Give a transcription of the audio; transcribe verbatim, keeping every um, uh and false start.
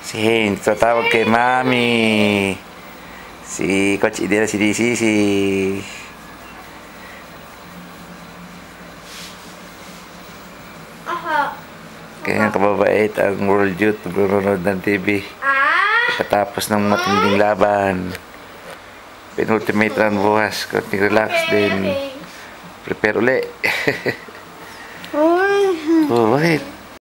Si Haynes, tatawag kay Mami. Si Coach Idira, si D C C. Kaya kababait ang World Youth nanonood ng T V. Pagkatapos ng matinding laban. Penultimate round bukas. Konting relax din. Prepare uli. Oh, bakit?